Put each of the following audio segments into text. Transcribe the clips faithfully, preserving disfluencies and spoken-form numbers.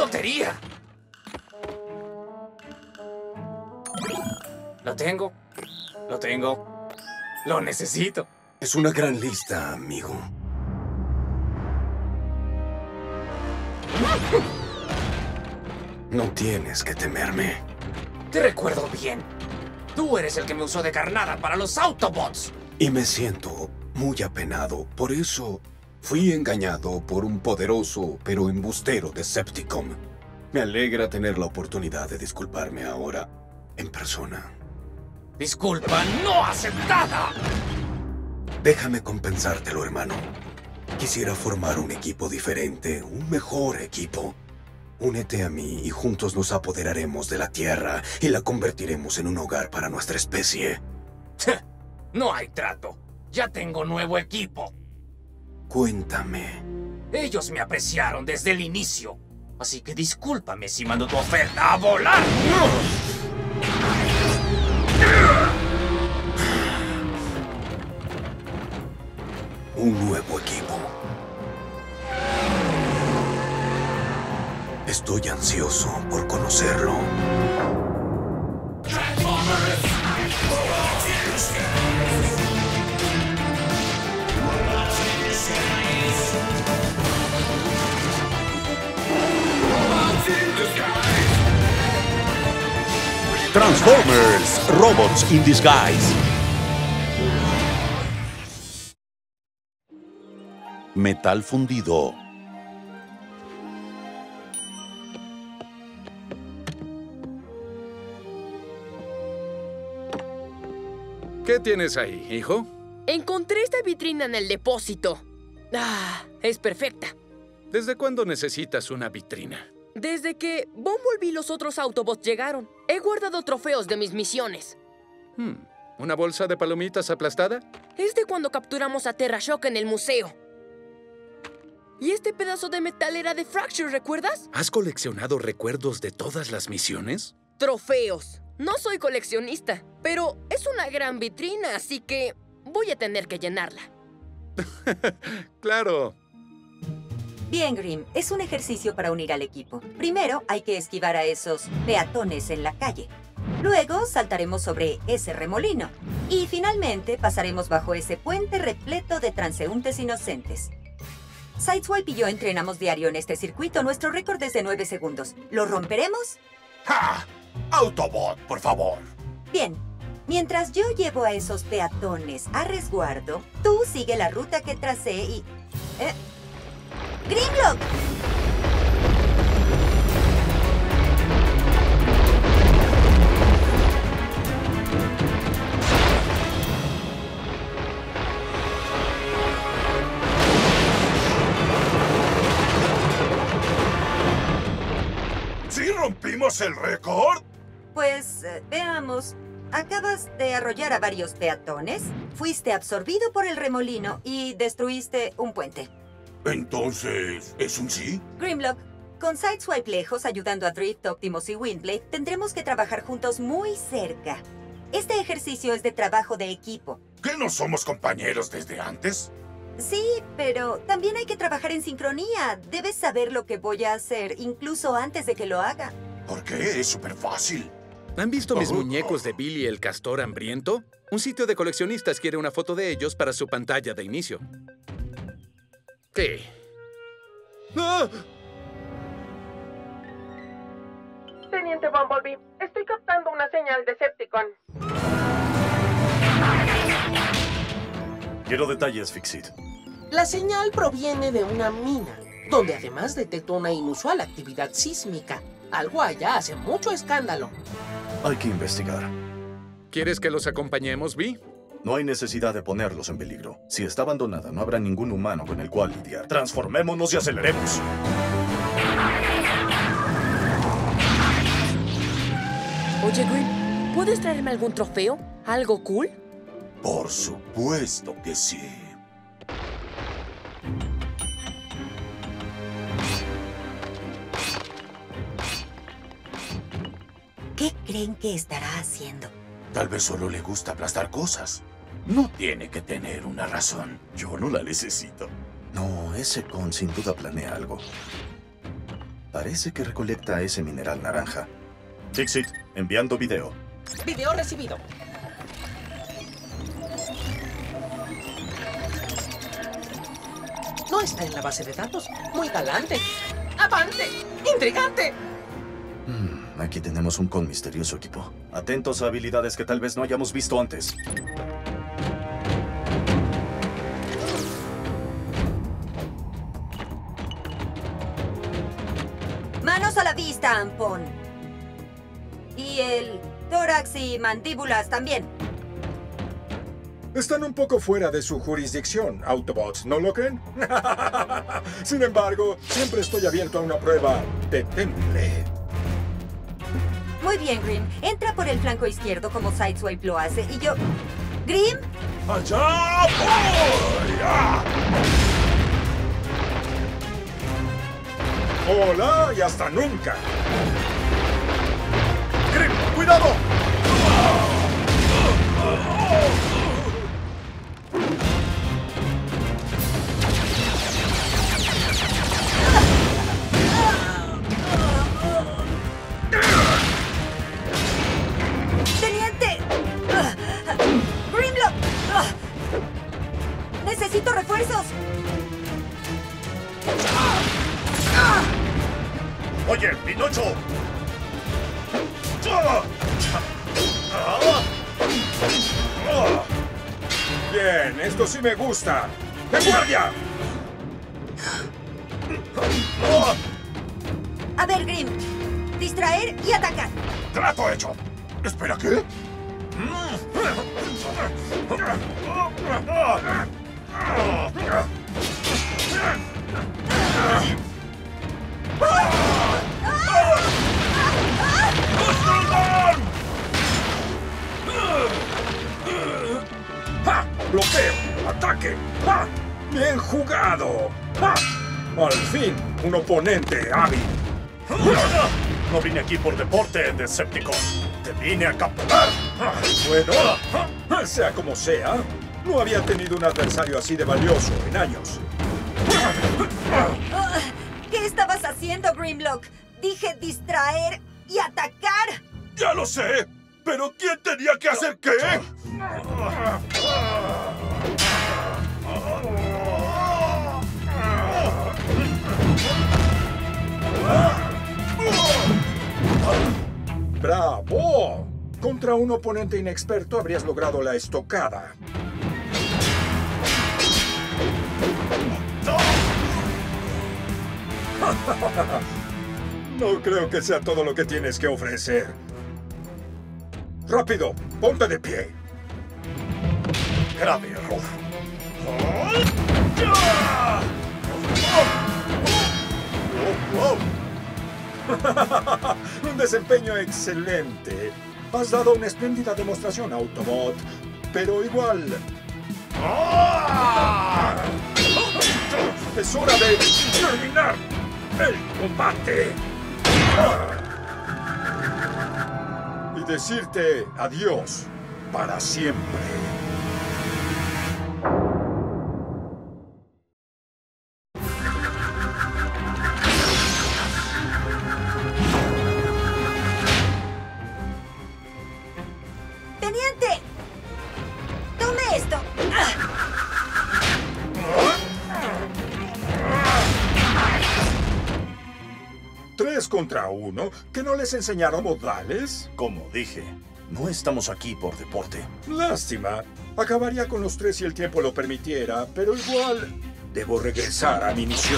lotería! Lo tengo. Lo tengo. Lo necesito. Es una gran lista, amigo. No tienes que temerme. Te recuerdo bien. Tú eres el que me usó de carnada para los Autobots. Y me siento muy apenado. Por eso fui engañado por un poderoso pero embustero Decepticon. Me alegra tener la oportunidad de disculparme ahora en persona. Disculpa no aceptada. Déjame compensártelo, hermano. Quisiera formar un equipo diferente, un mejor equipo. Únete a mí y juntos nos apoderaremos de la Tierra y la convertiremos en un hogar para nuestra especie. No hay trato. Ya tengo nuevo equipo. Cuéntame. Ellos me apreciaron desde el inicio. Así que discúlpame si mando tu oferta a volar. Un nuevo equipo. Estoy ansioso por conocerlo. Transformers, Robots in Disguise. Metal fundido. ¿Qué tienes ahí, hijo? Encontré esta vitrina en el depósito. Ah, es perfecta. ¿Desde cuándo necesitas una vitrina? Desde que Bumblebee y los otros Autobots llegaron, he guardado trofeos de mis misiones. Hmm, ¿Una bolsa de palomitas aplastada? Es de cuando capturamos a Terra Shock en el museo. Y este pedazo de metal era de Fracture, ¿recuerdas? ¿Has coleccionado recuerdos de todas las misiones? Trofeos. No soy coleccionista, pero es una gran vitrina, así que voy a tener que llenarla. Claro. Bien, Grim, es un ejercicio para unir al equipo. Primero hay que esquivar a esos peatones en la calle. Luego saltaremos sobre ese remolino. Y finalmente pasaremos bajo ese puente repleto de transeúntes inocentes. Sideswipe y yo entrenamos diario en este circuito. Nuestro récord es de nueve segundos. ¿Lo romperemos? ¡Ja! Autobot, por favor. Bien. Mientras yo llevo a esos peatones a resguardo, tú sigue la ruta que tracé y... ¿Eh? ¡Grimlock! ¿Sí rompimos el récord? Pues, eh, veamos. Acabas de arrollar a varios peatones, fuiste absorbido por el remolino y destruiste un puente. Entonces, ¿es un sí? Grimlock, con Sideswipe lejos ayudando a Drift, Optimus y Windblade, tendremos que trabajar juntos muy cerca. Este ejercicio es de trabajo de equipo. ¿Que no somos compañeros desde antes? Sí, pero también hay que trabajar en sincronía. Debes saber lo que voy a hacer, incluso antes de que lo haga. ¿Por qué? Es súper fácil. ¿Han visto mis Oh. muñecos de Billy el Castor Hambriento? Un sitio de coleccionistas quiere una foto de ellos para su pantalla de inicio. ¿Qué? ¡Ah! Teniente Bumblebee, estoy captando una señal Decepticon. Quiero detalles, Fixit. La señal proviene de una mina, donde además detectó una inusual actividad sísmica. Algo allá hace mucho escándalo. Hay que investigar. ¿Quieres que los acompañemos, Vi? No hay necesidad de ponerlos en peligro. Si está abandonada, no habrá ningún humano con el cual lidiar. Transformémonos y aceleremos. Oye, Grim, ¿puedes traerme algún trofeo? ¿Algo cool? Por supuesto que sí. ¿Qué creen que estará haciendo? Tal vez solo le gusta aplastar cosas. No tiene que tener una razón. Yo no la necesito. No, ese con sin duda planea algo. Parece que recolecta ese mineral naranja. Dixit, enviando video. Video recibido. No está en la base de datos. Muy galante. ¡Avante! ¡Intrigante! Hmm, aquí tenemos un con misterioso equipo. Atentos a habilidades que tal vez no hayamos visto antes. Manos a la vista, Ampón. Y el tórax y mandíbulas también. Están un poco fuera de su jurisdicción, Autobots, ¿no lo creen? Sin embargo, siempre estoy abierto a una prueba de temple. Muy bien, Grim. Entra por el flanco izquierdo como Sideswipe lo hace y yo... ¿Grim? ¡Allá voy! ¡Ah! ¡Hola y hasta nunca! ¡Grim, cuidado! ¡Teniente! ¡Grimlock! ¡Necesito refuerzos! ¡Oye, Pinocho! Bien, esto sí me gusta. ¡En guardia! A ver, Grim. Distraer y atacar. ¡Trato hecho! ¿Espera qué? ¡Ja! ¡Bloqueo! ¡Ataque! ¡Ja! ¡Bien jugado! ¡Ja! Al fin, un oponente hábil. No vine aquí por deporte, Decepticon. Te vine a capturar. Bueno, sea como sea, no había tenido un adversario así de valioso en años. ¿Qué estabas haciendo, Grimlock? Dije distraer y atacar. ¡Ya lo sé! ¿Pero quién tenía que hacer qué? ¡Bravo! Contra un oponente inexperto habrías logrado la estocada. No creo que sea todo lo que tienes que ofrecer. ¡Rápido! ¡Ponte de pie! Grave error. Un desempeño excelente. Has dado una espléndida demostración, Autobot. Pero igual... ¡Es hora de terminar el combate! Y decirte adiós para siempre. ¡Teniente! ¡Tome esto! ¿Tres contra uno? ¿Que no les enseñaron modales? Como dije, no estamos aquí por deporte. Lástima. Acabaría con los tres si el tiempo lo permitiera, pero igual debo regresar a mi misión.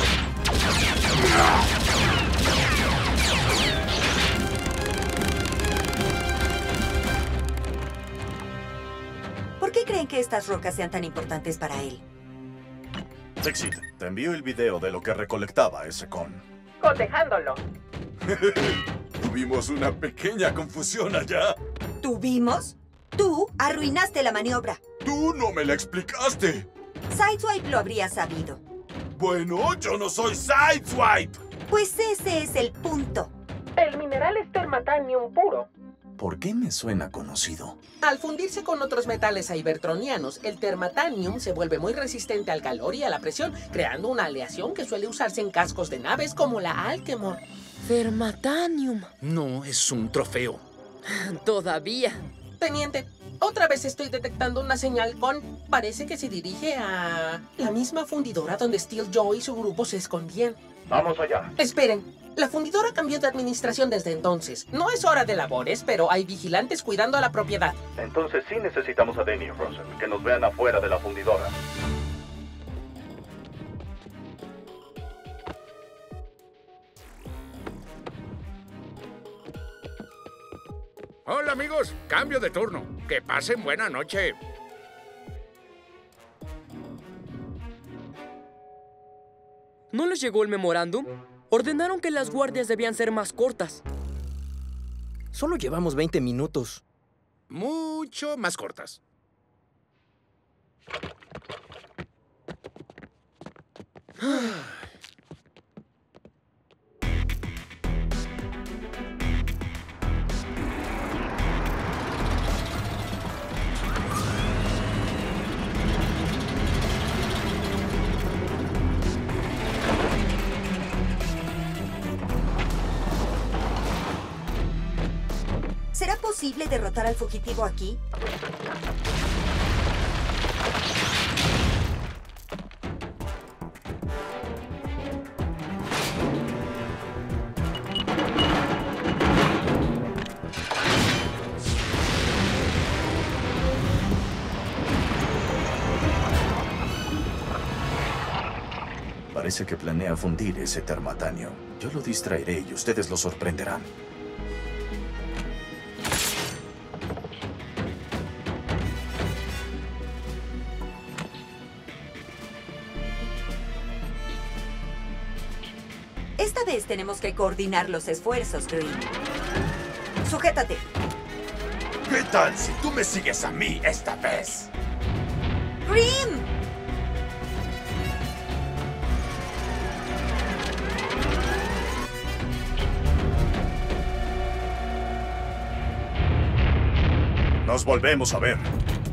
¿Por qué creen que estas rocas sean tan importantes para él? Dixit, te envío el video de lo que recolectaba ese con. Cotejándolo. Tuvimos una pequeña confusión allá. ¿Tuvimos? Tú arruinaste la maniobra. Tú no me la explicaste. Sideswipe lo habría sabido. Bueno, yo no soy Sideswipe. Pues ese es el punto. El mineral es termatanium puro. ¿Por qué me suena conocido? Al fundirse con otros metales cybertronianos, el termatanium se vuelve muy resistente al calor y a la presión, creando una aleación que suele usarse en cascos de naves como la Alkemor. Termatanium. No, es un trofeo. Todavía. Teniente, otra vez estoy detectando una señal con... Parece que se dirige a... la misma fundidora donde Steeljaw y su grupo se escondían. Vamos allá. Esperen. La fundidora cambió de administración desde entonces. No es hora de labores, pero hay vigilantes cuidando la propiedad. Entonces sí necesitamos a Denny y Russell, que nos vean afuera de la fundidora. Hola amigos, cambio de turno. Que pasen buena noche. ¿No les llegó el memorándum? Ordenaron que las guardias debían ser más cortas. Solo llevamos veinte minutos. Mucho más cortas. ¿Será posible derrotar al fugitivo aquí? Parece que planea fundir ese termatanio. Yo lo distraeré y ustedes lo sorprenderán. Esta vez tenemos que coordinar los esfuerzos, Green. ¡Sujétate! ¿Qué tal si tú me sigues a mí esta vez? ¡Green! Nos volvemos a ver.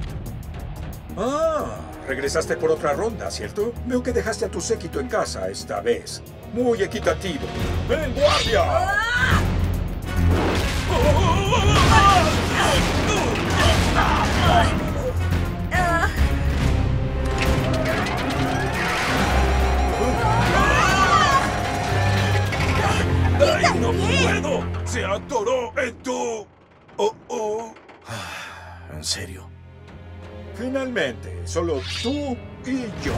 Ah, regresaste por otra ronda, ¿cierto? Veo que dejaste a tu séquito en casa esta vez. Muy equitativo. ¡Ven, guardia! ¡Ah! ¡Ay, no puedo! ¡Se atoró en tu... Oh, oh. ¿En serio? Finalmente, solo tú y yo.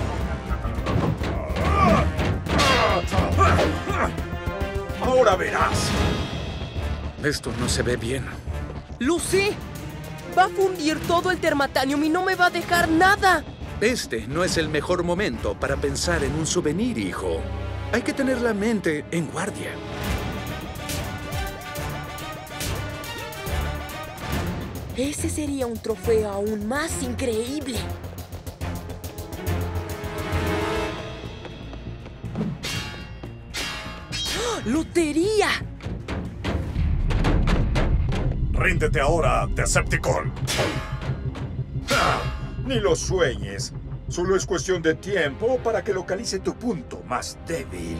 Ahora verás. Esto no se ve bien. ¡Lo sé! Va a fundir todo el termatanium y no me va a dejar nada. Este no es el mejor momento para pensar en un souvenir, hijo. Hay que tener la mente en guardia. Ese sería un trofeo aún más increíble. ¡Lotería! ¡Ríndete ahora, Decepticon! ¡Ah! Ni lo sueñes. Solo es cuestión de tiempo para que localice tu punto más débil.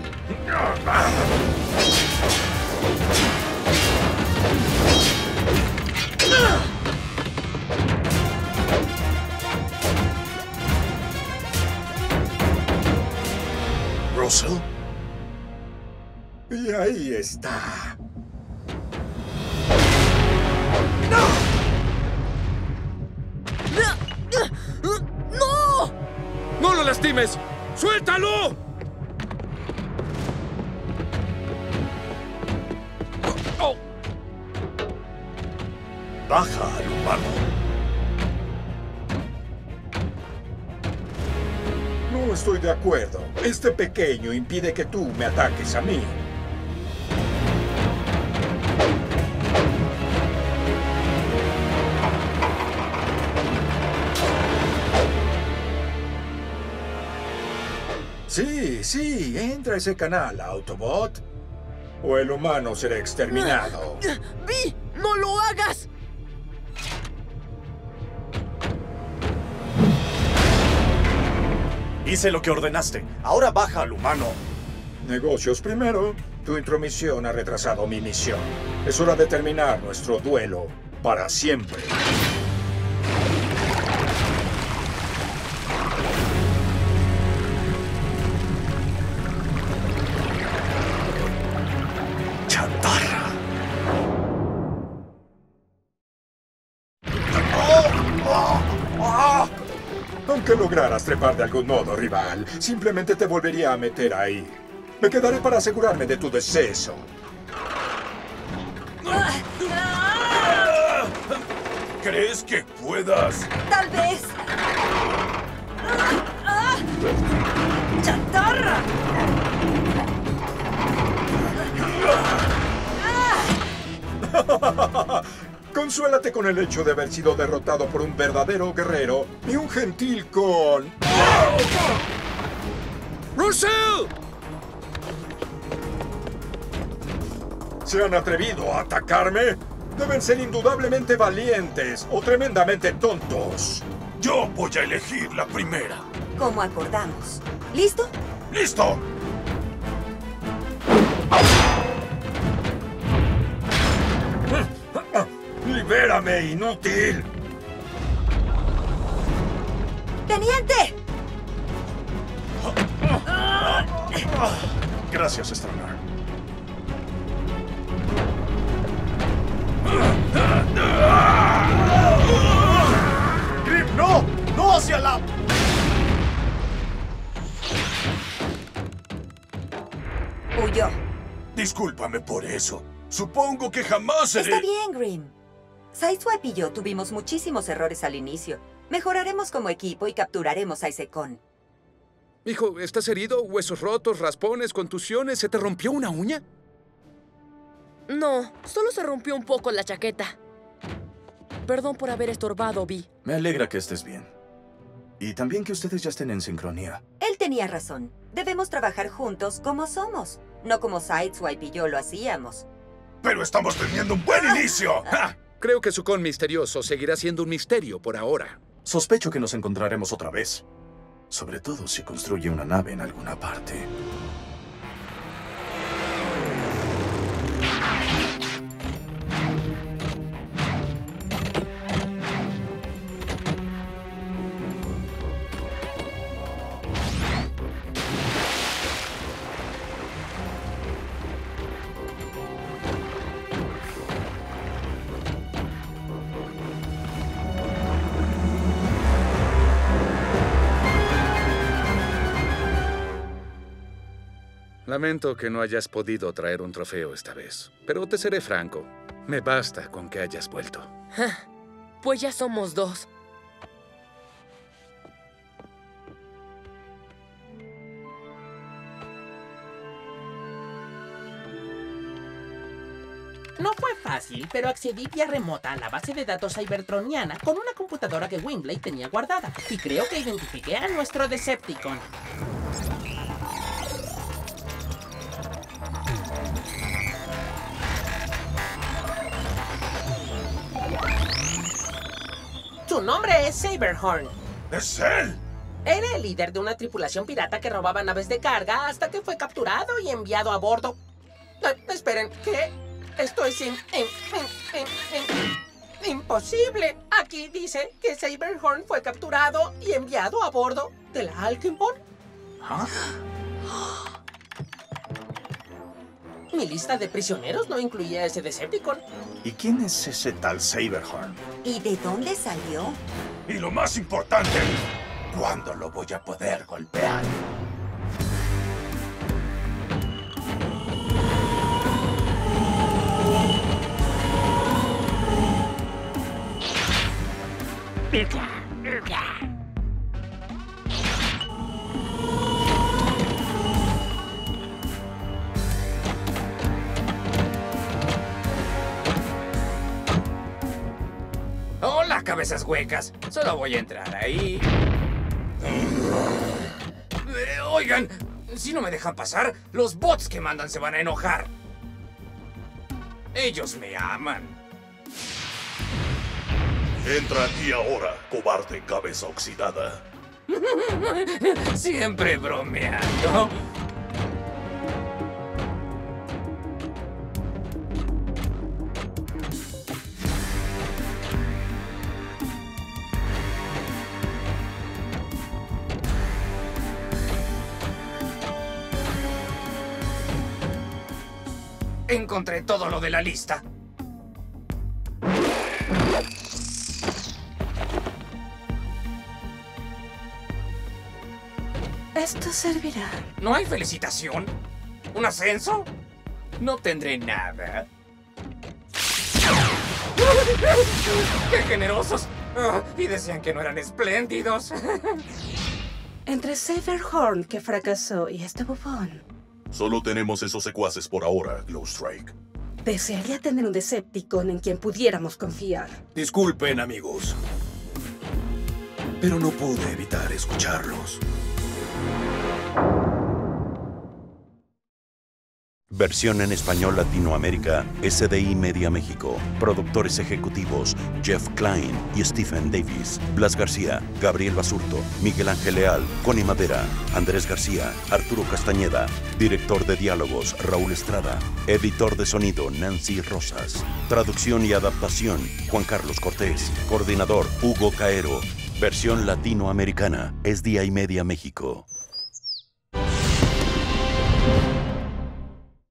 ¿Russell? Y ahí está. ¡No! ¡No lo lastimes! ¡Suéltalo! Oh. Baja al humano. No estoy de acuerdo. Este pequeño impide que tú me ataques a mí. Sí, sí, entra a ese canal, Autobot. O el humano será exterminado. ¡Vi! ¡No lo hagas! Hice lo que ordenaste. Ahora baja al humano. Negocios primero. Tu intromisión ha retrasado mi misión. Es hora de terminar nuestro duelo para siempre. Chatarra. Aunque lograras trepar de algún modo, rival, simplemente te volvería a meter ahí. Me quedaré para asegurarme de tu deceso. ¿Crees que puedas? Tal vez. ¡Chatarra! Consuélate con el hecho de haber sido derrotado por un verdadero guerrero y un gentil con... ¡Russell! ¿Se han atrevido a atacarme? Deben ser indudablemente valientes o tremendamente tontos. Yo voy a elegir la primera. Como acordamos. ¿Listo? ¡Listo! ¡Libérame, inútil! ¡Teniente! Gracias, Stronger. ¡Grim, no! ¡No hacia la... Huyó. Discúlpame por eso. Supongo que jamás seré... Está bien, Grim. Sideswipe y yo tuvimos muchísimos errores al inicio. Mejoraremos como equipo y capturaremos a ese con. Hijo, ¿estás herido? ¿Huesos rotos, raspones, contusiones? ¿Se te rompió una uña? No, solo se rompió un poco la chaqueta. Perdón por haber estorbado, Vi. Me alegra que estés bien. Y también que ustedes ya estén en sincronía. Él tenía razón. Debemos trabajar juntos como somos, no como Sideswipe y yo lo hacíamos. ¡Pero estamos teniendo un buen inicio! ¡Ja! Creo que su con misterioso seguirá siendo un misterio por ahora. Sospecho que nos encontraremos otra vez. Sobre todo si construye una nave en alguna parte. Lamento que no hayas podido traer un trofeo esta vez, pero te seré franco. Me basta con que hayas vuelto. Pues ya somos dos. No fue fácil, pero accedí vía remota a la base de datos cybertroniana con una computadora que Windblade tenía guardada. Y creo que identifiqué a nuestro Decepticon. Su nombre es Saberhorn. ¡Es él! Era el líder de una tripulación pirata que robaba naves de carga hasta que fue capturado y enviado a bordo. Eh, esperen, ¿qué? Esto es in, in, in, in, in, imposible. Aquí dice que Saberhorn fue capturado y enviado a bordo de la Alkenborn. ¿Ah? Mi lista de prisioneros no incluía a ese Decepticon. ¿Y quién es ese tal Saberhorn? ¿Y de dónde salió? Y lo más importante, ¿cuándo lo voy a poder golpear? Hola, cabezas huecas. Solo voy a entrar ahí. Eh, oigan, si no me dejan pasar, los bots que mandan se van a enojar. Ellos me aman. Entra aquí ahora, cobarde cabeza oxidada. Siempre bromeando. Encontré todo lo de la lista. Esto servirá. ¿No hay felicitación? ¿Un ascenso? No tendré nada. ¡Qué generosos! Oh, y decían que no eran espléndidos. Entre Saberhorn, que fracasó, y este bufón. Solo tenemos esos secuaces por ahora, Glowstrike. Desearía tener un Decepticon en quien pudiéramos confiar. Disculpen, amigos, pero no pude evitar escucharlos. Versión en español Latinoamérica, S D I Media México. Productores ejecutivos, Jeff Klein y Stephen Davis. Blas García, Gabriel Basurto, Miguel Ángel Leal, Connie Madera, Andrés García, Arturo Castañeda. Director de diálogos, Raúl Estrada. Editor de sonido, Nancy Rosas. Traducción y adaptación, Juan Carlos Cortés. Coordinador, Hugo Caero. Versión latinoamericana, S D I Media México.